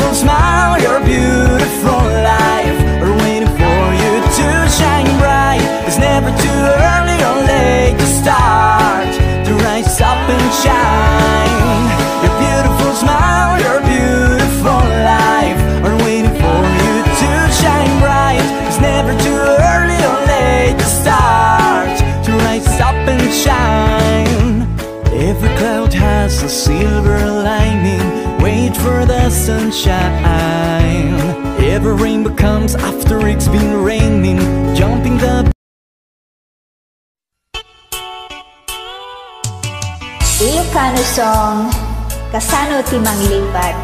beautiful smile, your beautiful life are waiting for you to shine bright. It's never too early or late to start, to rise up and shine. Your beautiful smile, your beautiful life are waiting for you to shine bright. It's never too early or late to start, to rise up and shine. Every cloud has a silver lining, wait for the sunshine. Every rainbow comes after it's been raining, jumping the Ilocano song, Kasano ti Manglipat.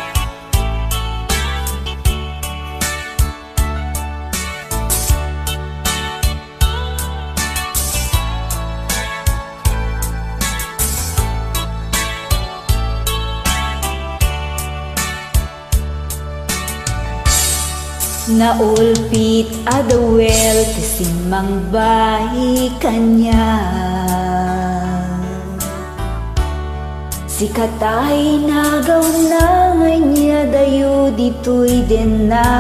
Naulpit adawel ti simang bayi kanya, si katay nagaw na niya dayo dito'y din na.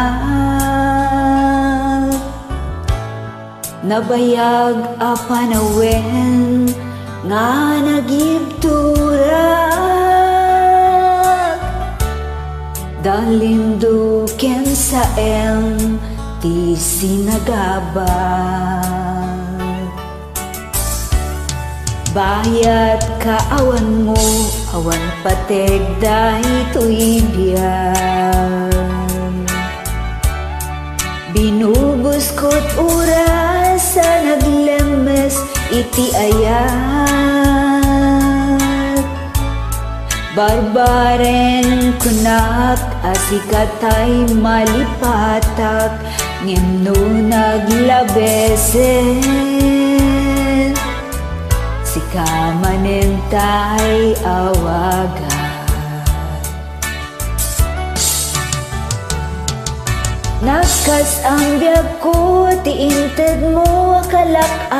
Nabayag a panawen nga nagibturak, dalinduken sa ti sinagabag. Bayat kaawan mo, awan patek dahito'y biyan. Binubos ko't oras sa naglemes iti ayat. Barbaren kunak asikatay malipatak, ngem no naglabesen si kamanentay awagan. Nakas ang biyag ko, tiinted mo akalak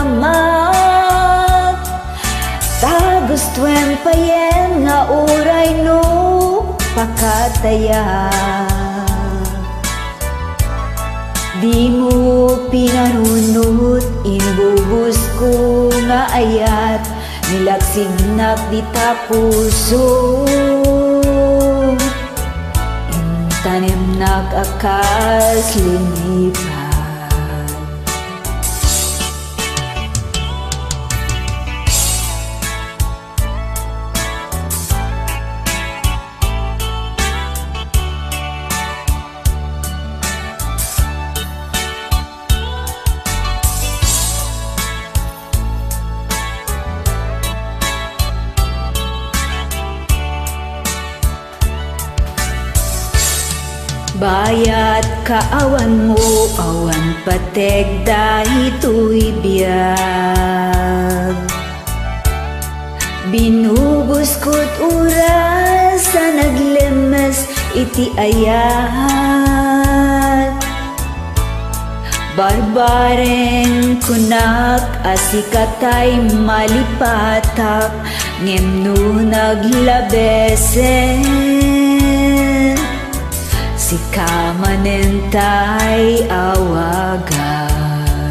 amat. Tagustuan pa yan nga uray no pakataya. Di mo pinanunot, inbubus ko nga ayat, nilagsignak di tapuso. Intanim nag-akas linipan. Bayat kaawan mo, awan patek dahito'y biyag. Binubos ko't oras sa naglemes iti ayat. Barbaren kunak asikatay malipatak, ngem no naglabesen si kamanentay awagan.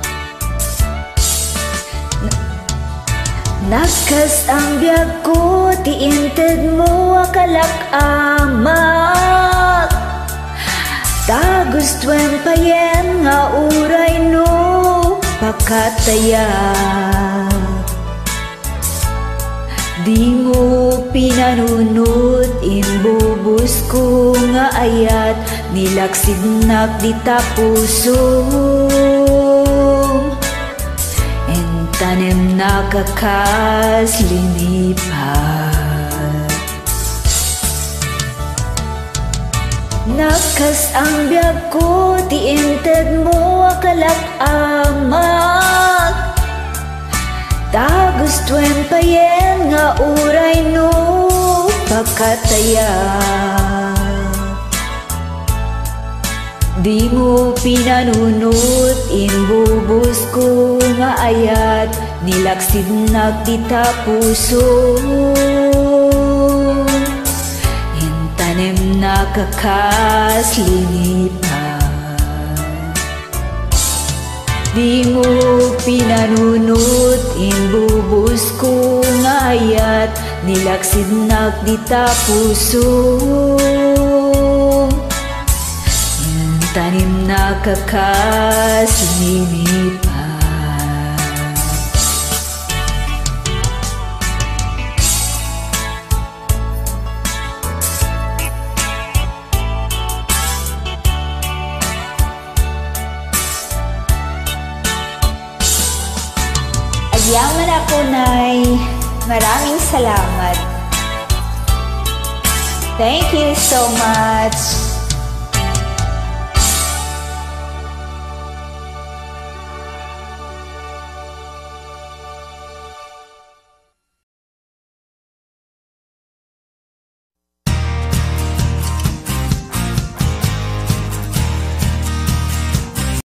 Nakas ang biyag ko, tiinted mo akalak amak. Tagustuan pa yan nga uray no pakataya. Di mo pinanunot, inbubus ko nga ayat, nilaksidnak di tapuso. Entanem nakakas linipat. Nakas ang biyag ko, tiinted mo akalak amak. Tagustuan pa yan nga uray no pakataya. Di mo pinanunot, inbubus ko nga ayat, nilaksidnak di tapuso. tanim na kakaslinipan. Di mo pinanunot, inbubus ko ngayat, nilaksid nagdita puso. Tanim na kakaslinipan. Agyaman ako, Nay. Maraming salamat. Thank you so much.